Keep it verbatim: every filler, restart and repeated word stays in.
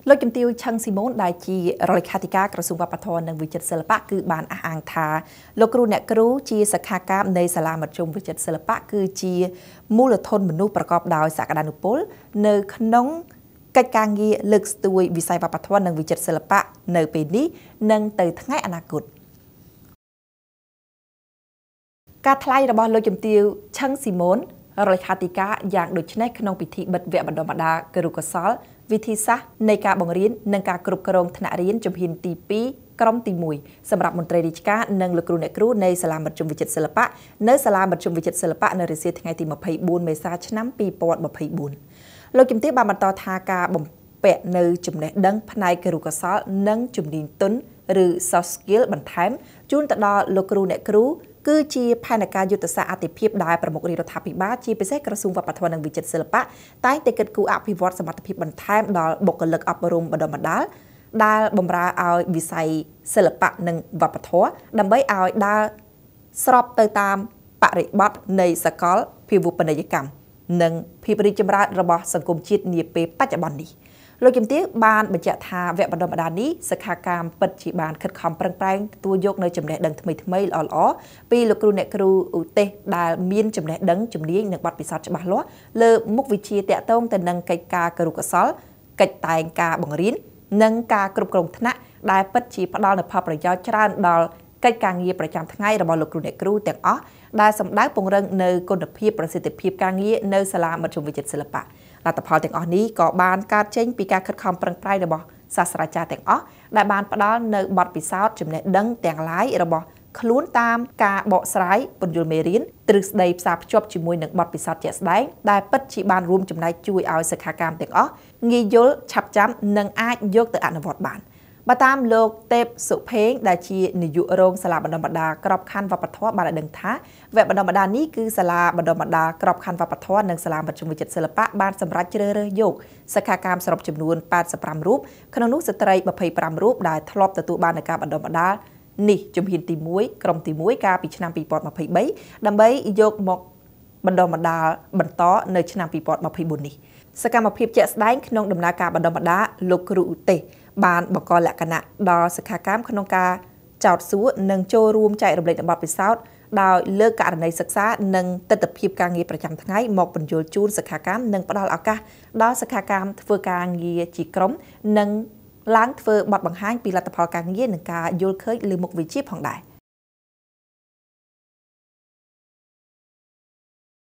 លោកជំទាវ ឆឹង ស៊ីម៉ូន ដែលជារដ្ឋលេខាធិការក្រសួងវប្បធម៌និងវិចិត្រសិល្បៈគឺបានអះអាងថាលោកគ្រូអ្នកគ្រូជាសិក្ខាកាមនៃសាលាមធ្យមវិចិត្រសិល្បៈគឺជាមូលធនមនុស្សប្រកបដោយសក្តានុពលនៅក្នុងកិច្ចការងារលើកស្ទួយវិស័យវប្បធម៌និងវិចិត្រសិល្បៈនៅពេលនេះនិងទៅថ្ងៃអនាគតការថ្លែងរបស់លោកជំទាវ ឆឹង ស៊ីម៉ូន រដ្ឋលេខាធិការយ៉ាងដូចនេះក្នុងពិធីបិទវគ្គបណ្ដុះបណ្ដាលគរុកោសល្យវិធីសាស្ត្រនៃការបង្រៀននិងការគ្រប់គ្រងថ្នាក់រៀនជំហានទីពីរក្រុមទីមួយសម្រាប់មន្ត្រីរាជការនិងលោកគ្រូអ្នកគ្រូនៃសាលាមធ្យមវិចិត្រសិល្បៈនៅសាលាមធ្យមវិចិត្រសិល្បៈនៅរាសីថ្ងៃទីម្ភៃបួនមេសាឆ្នាំពីរពាន់ម្ភៃបួនលោកជំទាវបានបន្តថាការបំពាក់នៅចំណេះដឹងផ្នែកគរុកោសល្យនិងជំនាញទន់ឬ soft skill បន្ថែមជូនទៅដល់លោកគ្រូអ្នកគ្រូគឺជាផែនការយុទ្ធសាស្ត្រអាទិភាពដែលប្រមុខរាជរដ្ឋាភិបាលជាពិសេសក្រសួងវប្បធម៌និងវិចិត្រសិល្បៈតែងតែគិតគូរអភិវឌ្ឍសមត្ថភាពបន្ថែមដល់បុគ្គលិកអប់រំបណ្ដុះបណ្ដាលដែលបម្រើឲ្យវិស័យសិល្បៈនិងវប្បធម៌ដើម្បីឲ្យដើរស្របទៅតាមបរិបទនៃសកលភាវូបនីយកម្មនិងភាពរីកចម្រើនរបស់សង្គមជាតិនាពេលបច្ចុប្បន្ននេះលោកជំទាវបានបញ្ជាក់ថាវគ្គបណ្ដុះបណ្ដាលនេះសិក្ខាកាមពិតជាបានខិតខំប្រឹងប្រែងទទួលយកនៅចំណេះដឹងថ្មីថ្មីល្អល្អពីលោកគ្រូអ្នកគ្រូឧទ្ទេសដែលមានចំណេះដឹងជំនាញនិងបទពិសោធន៍ច្បាស់លាស់លើមុខវិជ្ជាតាក់ទងទៅនឹងកិច្ចការគរុកោសល្យកិច្ចតែងការបង្រៀននិងការគ្រប់គ្រងថ្នាក់ដែលពិតជាផ្ដល់នូវផលប្រយោជន៍ច្រើនដល់កិច្ចការងារប្រចាំថ្ងៃរបស់លោកគ្រូអ្នកគ្រូទាំងអស់ដែលសម្ដៅពង្រឹងនៅគុណភាពប្រសិទ្ធភាពការងារនៅសាលាមធ្យមវិចិត្រសិល្បៈលទ្ធផលទាំងអស់នេះក៏បានកើតចេញពីការខិតខំប្រឹងប្រែងរបស់សាស្ត្រាចារ្យទាំងអស់ដែលបានផ្ដល់នៅបទពិសោធន៍ចំណេះដឹងទាំងឡាយរបស់ខ្លួនតាមការបកស្រាយពន្យល់មេរៀនទ្រឹស្ដីផ្សារភ្ជាប់ជាមួយនឹងបទពិសោធន៍ជាក់ស្ដែងដែលពិតជាបានរួមចំណែកជួយឲ្យសិក្ខាកាមទាំងអស់ងាយយល់ឆាប់ចាំនិងអាចយកទៅអនុវត្តបានបើតាមលោកទេពសុភេងដែលជានាយករងសាលាបណ្ដុះបណ្ដាលក្របខ័ណ្ឌវប្បធម៌បានឲ្យដឹងថាវគ្គបណ្ដុះបណ្ដាលនេះគឺសាលាបណ្ដុះបណ្ដាលក្របខ័ណ្ឌវប្បធម៌និងសាលាមធ្យមវិចិត្រសិល្បៈបានសម្រេចជ្រើសរើសយកសិក្ខាកាមសរុបចំនួនប៉ែតសិបប្រាំរូបក្នុងនោះស្ត្រីម្ភៃប្រាំរូបដែលធ្លាប់ទទួលបានការបណ្ដុះបណ្ដាលនេះជំហានទីមួយក្រុមទីមួយកាលពីឆ្នាំពីរពាន់ម្ភៃបីដើម្បីយកមកបណ្ដុះបណ្ដាលបន្តនៅឆ្នាំពីរពាន់ម្ភៃបួននេះសកម្មភាពជាក់ស្ដែងក្នុងដំណើរការបណ្ដុះបណ្ដាលលោកគ្រូឧទ្ទេសបានបង្កលក្ខណៈដល់សិក្ខាកាមក្នុងការចោទសួរនិងចូលរួមចែករំលែកបទពិសោធន៍ដោយលើកករណីសិក្សានិងទស្សនវិជ្ជាការងារប្រចាំថ្ងៃមកបញ្យល់ជូនសិក្ខាកាមនិងផ្ដល់ឱកាសដល់សិក្ខាកាមធ្វើការងារជាក្រុមនិងឡើងធ្វើបទបង្ហាញពីលទ្ធផលការងារនិងការយល់ឃើញលើមុខវិជ្ជាផងដែរ